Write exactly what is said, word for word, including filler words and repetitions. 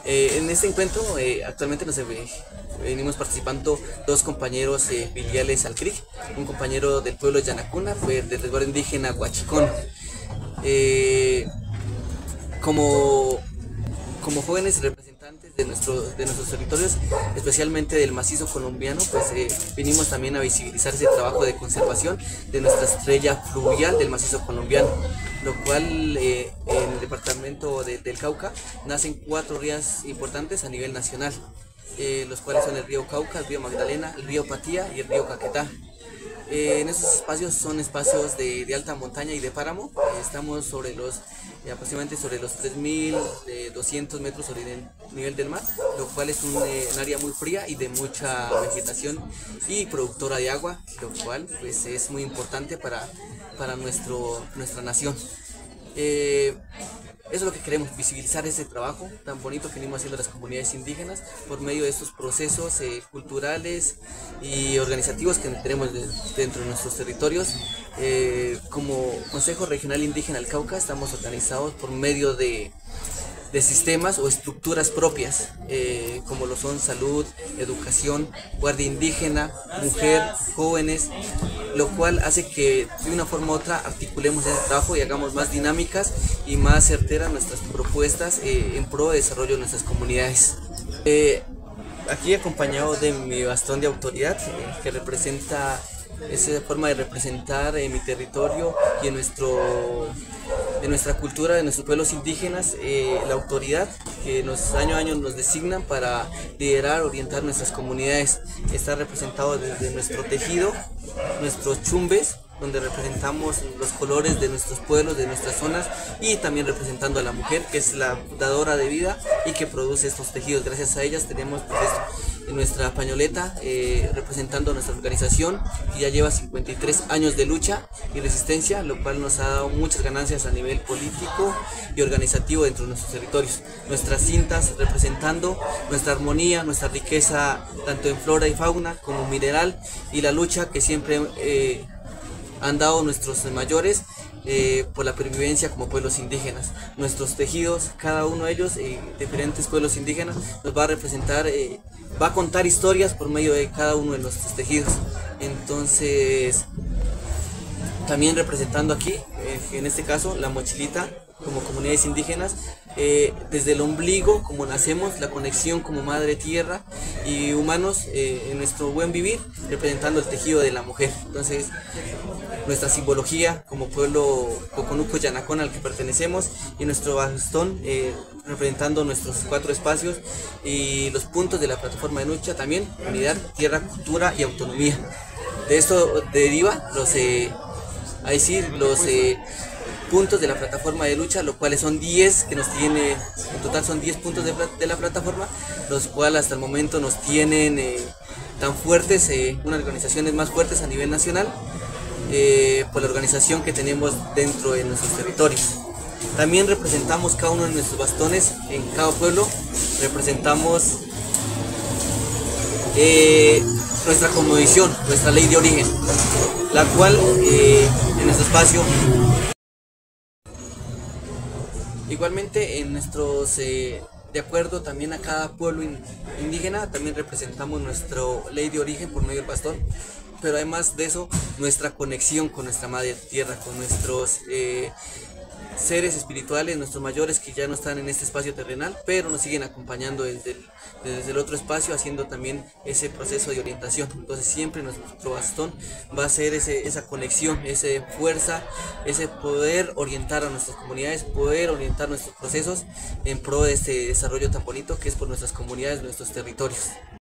Eh, en este encuentro eh, actualmente nos eh, venimos participando dos compañeros eh, filiales al C R I C, un compañero del pueblo de Yanacuna, fue del resguardo indígena Huachicón. Eh, como, como jóvenes representantes de, nuestro, de nuestros territorios, especialmente del macizo colombiano, pues eh, vinimos también a visibilizar ese trabajo de conservación de nuestra estrella fluvial del macizo colombiano, lo cual eh, en el departamento de, del Cauca nacen cuatro ríos importantes a nivel nacional, eh, los cuales son el río Cauca, el río Magdalena, el río Patía y el río Caquetá. Eh, en estos espacios son espacios de, de alta montaña y de páramo. Eh, estamos sobre los eh, aproximadamente sobre los tres mil doscientos metros sobre el nivel del mar, lo cual es un, eh, un área muy fría y de mucha vegetación y productora de agua, lo cual pues es muy importante para, para nuestro, nuestra nación. Eh, Eso es lo que queremos, visibilizar ese trabajo tan bonito que venimos haciendo las comunidades indígenas por medio de estos procesos eh, culturales y organizativos que tenemos de, dentro de nuestros territorios. Eh, como Consejo Regional Indígena del Cauca estamos organizados por medio de, de sistemas o estructuras propias, eh, como lo son salud, educación, guardia indígena, mujer, jóvenes, lo cual hace que de una forma u otra articulemos ese trabajo y hagamos más dinámicas y más certeras nuestras propuestas eh, en pro de desarrollo de nuestras comunidades. Eh, aquí acompañado de mi bastón de autoridad, eh, que representa esa forma de representar en mi territorio y en nuestro de nuestra cultura, de nuestros pueblos indígenas, eh, la autoridad que nos, año a año nos designan para liderar, orientar nuestras comunidades. Está representado desde nuestro tejido, nuestros chumbes, donde representamos los colores de nuestros pueblos, de nuestras zonas, y también representando a la mujer, que es la dadora de vida y que produce estos tejidos. Gracias a ellas tenemos pues, nuestra pañoleta eh, representando a nuestra organización, que ya lleva cincuenta y tres años de lucha y resistencia, lo cual nos ha dado muchas ganancias a nivel político y organizativo dentro de nuestros territorios. Nuestras cintas representando nuestra armonía, nuestra riqueza tanto en flora y fauna como mineral, y la lucha que siempre eh, han dado nuestros mayores eh, por la pervivencia como pueblos indígenas. Nuestros tejidos, cada uno de ellos, eh, diferentes pueblos indígenas, nos va a representar, eh, va a contar historias por medio de cada uno de nuestros tejidos. Entonces, también representando aquí, eh, en este caso, la mochilita, como comunidades indígenas, eh, desde el ombligo, como nacemos, la conexión como madre tierra y humanos eh, en nuestro buen vivir, representando el tejido de la mujer. Entonces, nuestra simbología como pueblo Coconuco Yanacón al que pertenecemos, y nuestro bastón eh, representando nuestros cuatro espacios y los puntos de la plataforma de lucha también: unidad, tierra, cultura y autonomía. De esto deriva los, eh, a decir, los eh, puntos de la plataforma de lucha, lo cuales son diez, que nos tiene, en total son diez puntos de, de la plataforma, los cuales hasta el momento nos tienen eh, tan fuertes, eh, unas organizaciones más fuertes a nivel nacional, eh, por la organización que tenemos dentro de nuestros territorios. También representamos cada uno de nuestros bastones en cada pueblo, representamos eh, nuestra cosmovisión, nuestra ley de origen, la cual eh, en nuestro espacio. Igualmente en nuestros, eh, de acuerdo también a cada pueblo in, indígena, también representamos nuestra ley de origen por medio del bastón, pero además de eso, nuestra conexión con nuestra madre tierra, con nuestros eh, seres espirituales, nuestros mayores que ya no están en este espacio terrenal, pero nos siguen acompañando desde el, desde el otro espacio, haciendo también ese proceso de orientación. Entonces siempre nuestro bastón va a ser ese, esa conexión, esa fuerza, ese poder orientar a nuestras comunidades, poder orientar nuestros procesos en pro de este desarrollo tan bonito que es por nuestras comunidades, nuestros territorios.